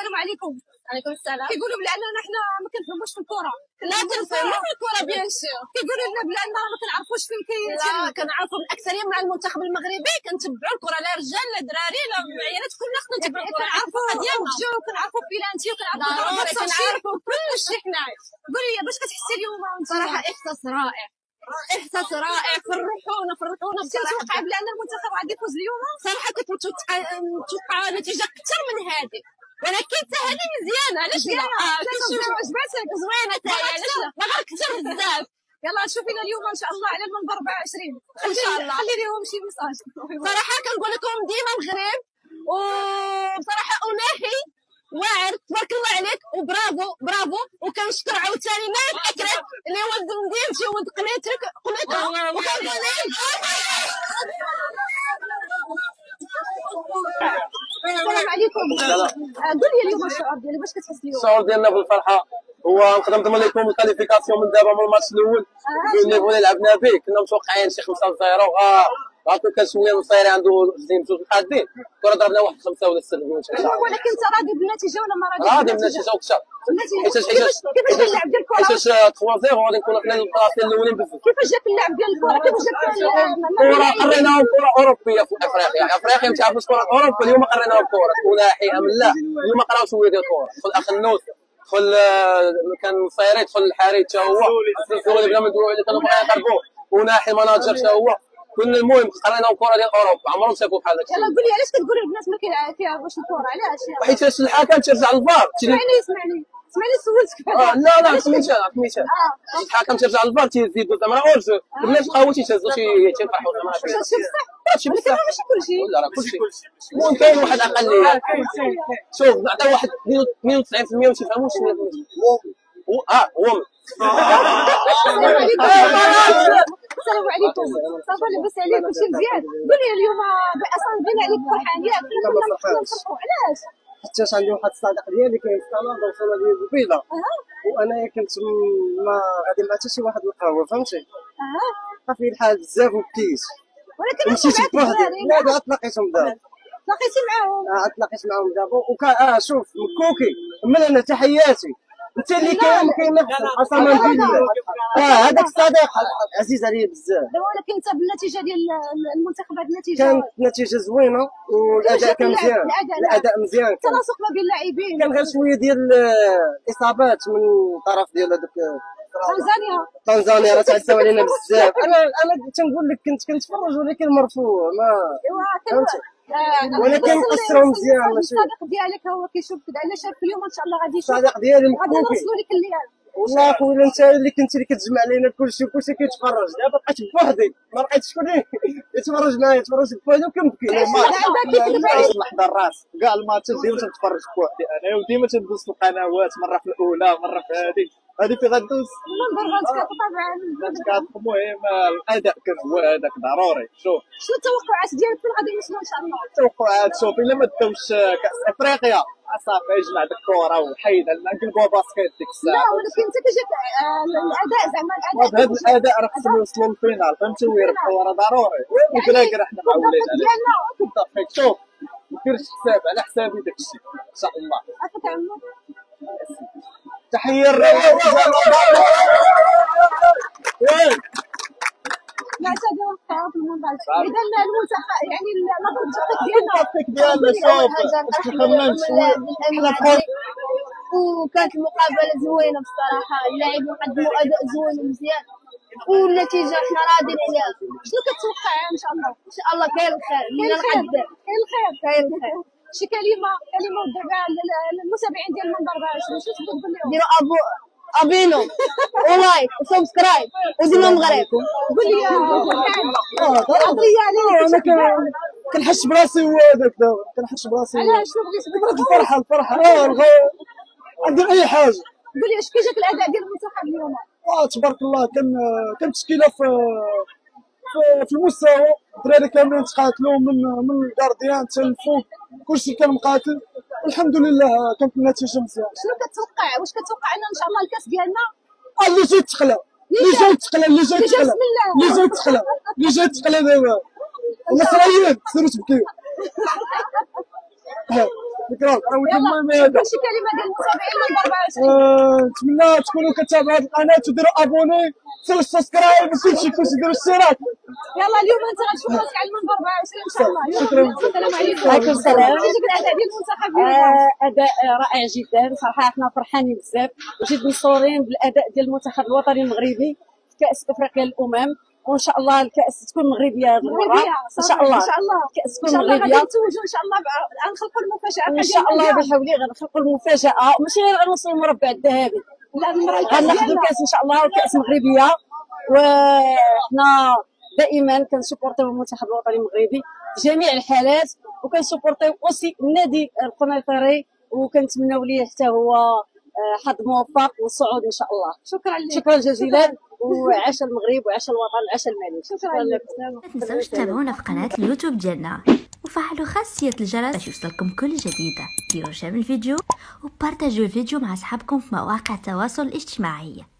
السلام عليكم. عليكم السلام. كيقولوا بلي حنا ما كنفهموش في الكره. لا كنفهموا في الكره بيان سور. كيقولوا لنا بلي ما كنعرفوش فين كاين. لا كنعرفوا الاكثريه مع المنتخب المغربي كنتبعوا الكره، لا رجال لا دراري لا عيالات، كلنا خصنا نتبعوا الكره. كنعرفوا ديالنا كنعرفوا بيلانتي وكنعرفوا كنعرفوا كلشي حنايا. قولي باش كتحسي اليوم؟ صراحه احساس رائع، احساس رائع. فرحونا بصراحه. كنتوقع بلي المنتخب غادي يفوز اليوم؟ صراحه كنت متوقع نتيجه اكثر من هذه، ولكن حتى هذه مزيانه. علاش لا؟ عجباتك؟ زوينه حتى هي. علاش لا؟ ما غير كثر بزاف. يلا شوفينا اليوم ان شاء الله على المنبر 24 ان شاء الله. خلي لهم شي ميساج. صراحه كنقول لكم ديما المغرب، وبصراحه أناحي واعر تبارك الله عليك، وبرافو برافو. وكنشكر عاوتاني نايف اكرم اللي هو الدم ديالتي ولد قنيتك السلام عليكم. قول لي اليوم الشعور ديالك، باش كتحس اليوم؟ الشعور ديالنا بالفرحه هو نقدر نضمن لكم الكاليفيكاسيون من دابا من الماتش الاول بالنيفو اللي لعبنا به. كنا متوقعين شي 5-0 غاتو كان شويه نصيري عنده جزئين بجوج مقادين، كنا ضربنا واحد 5 ولا 6 جوج. ولكن انت راضي بالنتيجه ولا ما راضي؟ راضي بالنتيجه وكثر. كيفاش اللعب ديال الكره؟ حيتاش 3-0 غادي نكونوا حنا البلاصتين الاولين بزاف. كيفاش جاك اللعب ديال الكره؟ كيفاش جاك الكره؟ قريناهم كره اوروبيه في افريقيا. افريقيا ما تعرفوش كره اوروبا. اليوم قريناهم كره أناحي لا. اليوم قراو شويه ديال الكره. دخل اخنوس، دخل كان صايري، دخل الحاري حتى هو الزولي بلا ما ندويو عليه، كانوا باغيين يقربوه. أناحي ماناجر حتى هو. كل المهم قريناهم كره ديال اوروبا، عمرهم شافوا بحال هكا. يلا قول لي علاش كتقول البنات ما كيعرفوش الكره؟ علاش؟ حيت الحكم ترجع للفار. اسمعني سولتك. لا سميتها الحكم ترجع للفار تيزيدوا زعما اورجو. الناس بقاو تيهزوا تيفرحوا زعما هادشي بصح ماشي كلشي. لا راه كلشي. المهم كاين واحد اقليه. شوف نعطيو واحد 92% ما تيفهموش هو السلام عليكم. صافا لاباس عليك؟ كلشي مزيان؟ قول لي اليوم اصلا بين عليك فرحان ياك؟ علاش؟ حتى عندي واحد الصديق ديالي كاين في كندا وصوله ديال البيضه، وانا كنت ما غادي مع حتى شي واحد القهوه، فهمتي؟ صافي الحال بزاف وبكيت، ولكن مشيت بوحدي. لا تلاقيتهم دابا. تلاقيتي معاهم؟ تلاقيت معاهم دابا شوف مكوكي من انا تحياتي انت اللي كاين قسما بالله. هذاك الصديق عزيز عليا بزاف. ولكن انت بالنتيجه ديال المنتخب هذه النتيجه كانت نتيجه زوينه والاداء كان مزيان. الاداء مزيان، التناسق ما بين اللاعبين. كان غير شويه ديال الاصابات من طرف ديال هذوك تنزانيا راه تعداو علينا بزاف. انا تنقول لك كنت كنتفرج ولكن مرفوع ما فهمتي، ولكن قصروا مزيان. ماشي الصديق ديالك هو كيشوف كذا، علاش شاف اليوم ان شاء الله غادي يشوف الصديق ديالي غادي نوصلوا لك الليل. والله خويا انت اللي كنتي اللي كتجمع علينا كلشي كيتفرج. دابا بقيت بوحدي ما لقيتش شكون يتفرج معايا، يتفرج بوحدي وكنبكي. نحضر راس كاع الماتشات ديما تنتفرج بوحدي انا، وديما تندوز في القنوات، مره في الاولى مره في هذه في غدوز. المهم الاداء كان هو هذاك ضروري. شوف شنو التوقعات ديالك فين غادي نوصلوا ان شاء الله؟ التوقعات شوف الا ما داوش كاس افريقيا صافي يجمع ديك الكره وحيد نقلبوها باسكيت ديك الساعه. لا ولكن انت كيجيك الاداء زعما بهذا الاداء راه خصهم يوصلوا للفينال، فهمتي؟ ويربحوا راه ضروري. وكراكر احنا معولين عليه بالضبط. شوف ما ديرش حساب على حسابي داك الشيء ان شاء الله. تحيه الرئيس. لا تدور في المنبر. اذا المنتخب يعني التكتيك ديالنا شوف تخممت شويه. وكانت المقابله زوينه بصراحه، اللاعبين قدموا اداء زوين ومزيان، والنتيجه حنا راضيين بها. شنو كتوقع ان شاء الله؟ ان شاء الله كاين الخير. كاين الخير. شي كلمه دابا للمتابعين ديال المنبر 24 شنو تقول لهم؟ ديروا ابينو ولايك وسبسكرايب وديما المغرب. قول لي انا كنحس براسي هو هذاك دابا كنحس براسي. علاش شنو بغيتي؟ الفرحه ندير اي حاجه. قول لي اش كيجاك الاداء ديال المنتخب اليوم؟ تبارك الله كان تشكيله في المستوى. الدراري كاملين تقاتلوا من الكارديان حتى الفوق، كلشي كان مقاتل والحمد لله كانت النتيجه مزيانه. شنو كتوقع؟ واش كتوقع ان شاء الله الكاس ديالنا اللي جاي تقلى دابا المصريين سيروا تبكيو. شكرا. راه ولد المهم هذا. شي كلمه ديال المتابعين من 24. نتمنى تكونوا كتابعوا هذه القناه وديروا ابوني، ديروا السبسكرايب وكلشي ديروا الاشتراك. يلا اليوم انت غتشوف راسك على المنبر 24 ان شاء الله. شكرا. السلام عليكم. وعليكم السلام. عجبك الاداء ديال المنتخب؟ اداء رائع جدا صراحه، احنا فرحانين بزاف وجد مسرورين بالاداء ديال المنتخب الوطني المغربي في كاس افريقيا الامم، وان شاء الله الكاس تكون مغربيه هذه المره ان شاء الله. ان شاء الله الكاس ان تكون شاء الله مغربيه غادي نتوجوا ان شاء الله غنخلقوا المفاجاه ان شاء الله بحولي. غنخلقوا المفاجاه ماشي غير غنوصلوا المربع الذهبي، لا المره غناخذوا الكاس ان شاء الله والكاس مغربيه. وحنا دائما كنسبورتيو المنتخب الوطني المغربي في جميع الحالات، وكنسبورتيو اوسي النادي القنيطري، وكنتمناو ليه حتى هو حظ موفق والصعود ان شاء الله. شكرا لك. شكرا جزيلا، وعاش المغرب وعاش الوطن وعاش الملك. شكرا لك. ما تنسوش تتابعونا في قناة اليوتيوب ديالنا وفعلوا خاصية الجرس باش يوصلكم كل جديدة. ديروا شير الفيديو وبارتاجيو الفيديو مع اصحابكم في مواقع التواصل الاجتماعي.